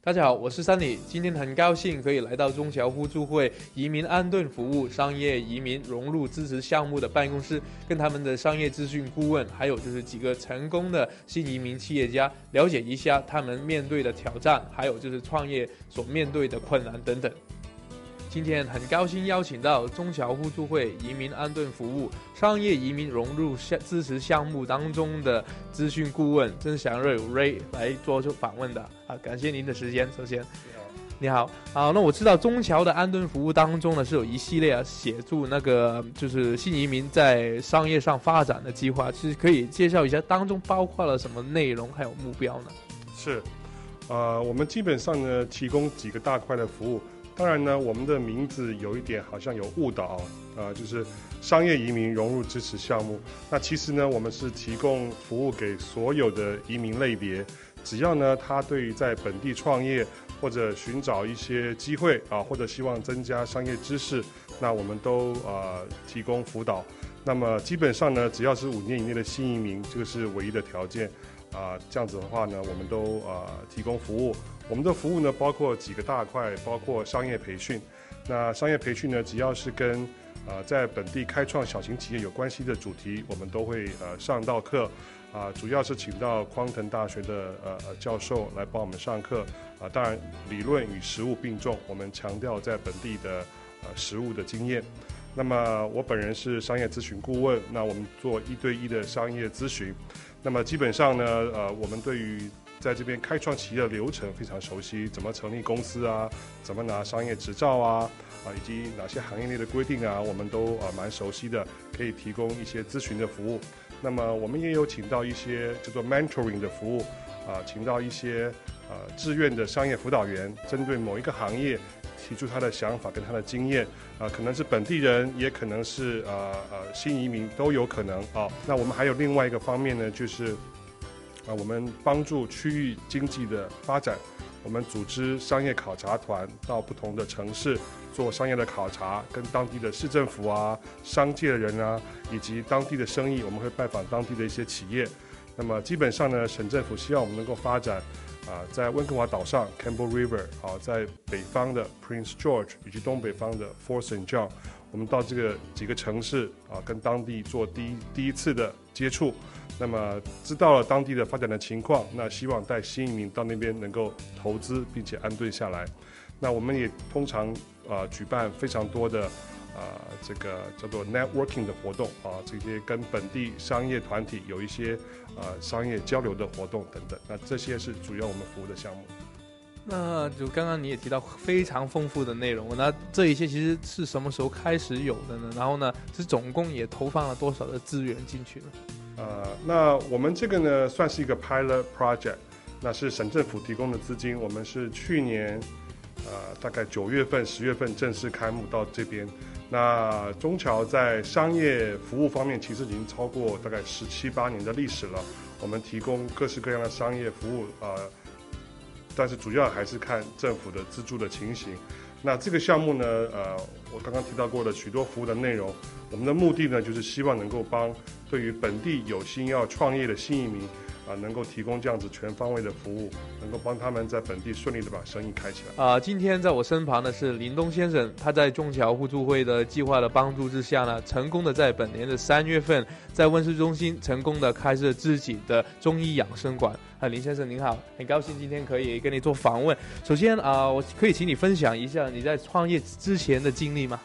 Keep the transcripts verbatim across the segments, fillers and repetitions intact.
大家好，我是三里，今天很高兴可以来到中侨互助会移民安顿服务商业移民融入支持项目的办公室，跟他们的商业资讯顾问，还有就是几个成功的新移民企业家，了解一下他们面对的挑战，还有就是创业所面对的困难等等。今天很高兴邀请到中侨互助会移民安顿服务商业移民融入支持项目当中的资讯顾问曾祥瑞 Ray 来做出访问的啊，感谢您的时间。首先，你好，好，那我知道中侨的安顿服务当中呢是有一系列协助那个就是新移民在商业上发展的计划，其实可以介绍一下当中包括了什么内容还有目标呢？ 是，呃，我们基本上呢提供几个大块的服务。当然呢，我们的名字有一点好像有误导啊、呃，就是商业移民融入支持项目。那其实呢，我们是提供服务给所有的移民类别，只要呢他对于在本地创业或者寻找一些机会啊，或者希望增加商业知识，那我们都呃提供辅导。那么基本上呢，只要是五年以内的新移民，这个是唯一的条件啊、呃。这样子的话呢，我们都呃提供服务。我们的服务呢，包括几个大块，包括商业培训。那商业培训呢，只要是跟呃在本地开创小型企业有关系的主题，我们都会呃上到课。啊、呃，主要是请到匡腾大学的呃教授来帮我们上课。啊、呃，当然理论与实务并重，我们强调在本地的呃实务的经验。那么我本人是商业咨询顾问，那我们做一对一的商业咨询。那么基本上呢，呃，我们对于在这边开创企业的流程非常熟悉，怎么成立公司啊，怎么拿商业执照啊，啊，以及哪些行业内的规定啊，我们都啊蛮熟悉的，可以提供一些咨询的服务。那么我们也有请到一些叫做 mentoring 的服务，啊，请到一些呃志愿的商业辅导员，针对某一个行业提出他的想法跟他的经验，啊，可能是本地人，也可能是呃呃新移民，都有可能啊。那我们还有另外一个方面呢，就是。啊，我们帮助区域经济的发展，我们组织商业考察团到不同的城市做商业的考察，跟当地的市政府啊、商界的人啊，以及当地的生意，我们会拜访当地的一些企业。那么基本上呢，省政府希望我们能够发展啊，在温哥华岛上 Campbell River， 好，在北方的 Prince George 以及东北方的 Fort Saint John， 我们到这个几个城市啊，跟当地做第一第一次的接触。那么知道了当地的发展的情况，那希望带新移民到那边能够投资并且安顿下来。那我们也通常呃举办非常多的呃这个叫做 networking 的活动啊，这些跟本地商业团体有一些呃商业交流的活动等等。那这些是主要我们服务的项目。 那就刚刚你也提到非常丰富的内容，那这一些其实是什么时候开始有的呢？然后呢，是总共也投放了多少的资源进去呢？ 呃，那我们这个呢算是一个 pilot project， 那是省政府提供的资金，我们是去年呃大概九月份、十月份正式开幕到这边。那中侨在商业服务方面其实已经超过大概十七八年的历史了，我们提供各式各样的商业服务，呃，但是主要还是看政府的资助的情形。那这个项目呢，呃，我刚刚提到过的许多服务的内容，我们的目的呢，就是希望能够帮对于本地有心要创业的新移民啊、呃，能够提供这样子全方位的服务，能够帮他们在本地顺利的把生意开起来。 啊、呃，今天在我身旁的是林东先生，他在中侨互助会的计划的帮助之下呢，成功的在本年的三月份，在温室中心成功的开设自己的中医养生馆。啊，林先生您好，很高兴今天可以跟你做访问。首先啊、呃，我可以请你分享一下你在创业之前的经历吗？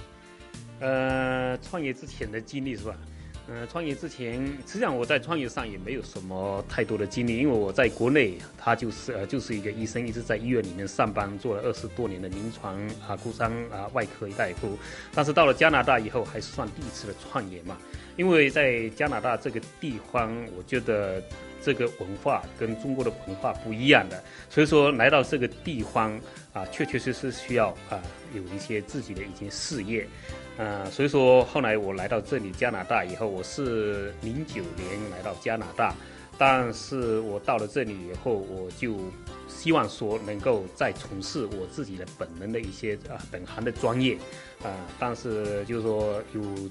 呃，创业之前的经历是吧？呃，创业之前，实际上我在创业上也没有什么太多的经历，因为我在国内，他就是呃就是一个医生，一直在医院里面上班，做了二十多年的临床啊、工伤啊、外科大夫。但是到了加拿大以后，还是算第一次的创业嘛，因为在加拿大这个地方，我觉得这个文化跟中国的文化不一样的，所以说来到这个地方啊，确确实实需要啊有一些自己的一些事业。呃，所以说后来我来到这里加拿大以后，我是零九年来到加拿大，但是我到了这里以后，我就希望说能够再从事我自己的本人的一些啊、呃、本行的专业，啊、呃，但是就是说有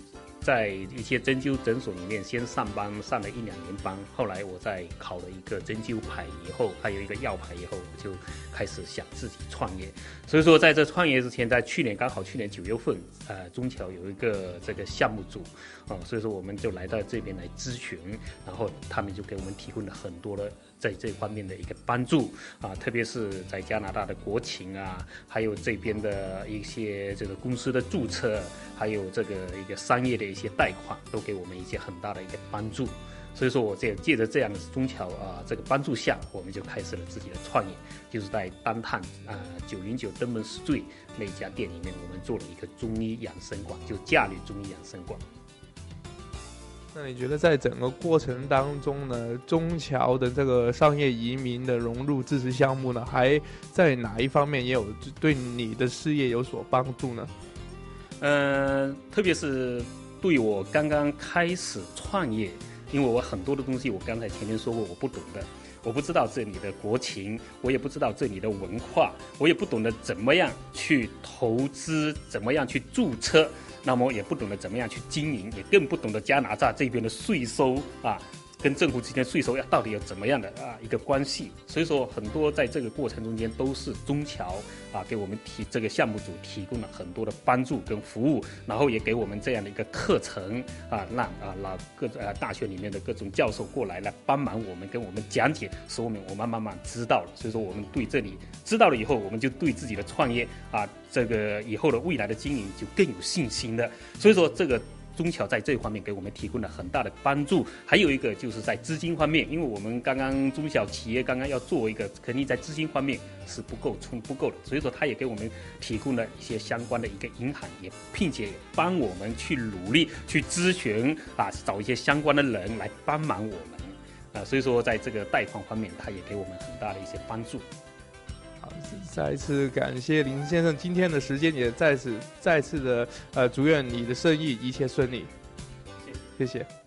在一些针灸诊所里面先上班，上了一两年班，后来我在考了一个针灸牌以后，还有一个药牌以后，我就开始想自己创业。所以说在这创业之前，在去年刚好去年九月份，呃，中侨有一个这个项目组，啊、呃，所以说我们就来到这边来咨询，然后他们就给我们提供了很多的在这方面的一个帮助啊，特别是在加拿大的国情啊，还有这边的一些这个公司的注册，还有这个一个商业的一些贷款，都给我们一些很大的一个帮助。所以说我这借着这样的中侨啊这个帮助下，我们就开始了自己的创业，就是在单趟啊九零九登门市最那家店里面，我们做了一个中医养生馆，就驾驭中医养生馆。 那你觉得在整个过程当中呢，中侨的这个商业移民的融入支持项目呢，还在哪一方面也有对你的事业有所帮助呢？ 呃，特别是对我刚刚开始创业，因为我很多的东西我刚才前面说过我不懂的，我不知道这里的国情，我也不知道这里的文化，我也不懂得怎么样去投资，怎么样去注册，那么也不懂得怎么样去经营，也更不懂得加拿大这边的税收啊，跟政府之间税收要到底有怎么样的啊一个关系。所以说很多在这个过程中间都是中侨啊给我们提这个项目组提供了很多的帮助跟服务，然后也给我们这样的一个课程啊，让啊老各呃大学里面的各种教授过来来帮忙我们，跟我们讲解，使我们我们慢慢知道了。所以说我们对这里知道了以后，我们就对自己的创业啊这个以后的未来的经营就更有信心了。所以说这个中侨在这方面给我们提供了很大的帮助。还有一个就是在资金方面，因为我们刚刚中小企业刚刚要做一个，肯定在资金方面是不够充不够的，所以说他也给我们提供了一些相关的一个银行，也并且帮我们去努力去咨询啊，找一些相关的人来帮忙我们啊，所以说在这个贷款方面，他也给我们很大的一些帮助。 好，再一次感谢林先生今天的时间，也再次再次的呃祝愿你的生意一切顺利，谢谢。谢谢。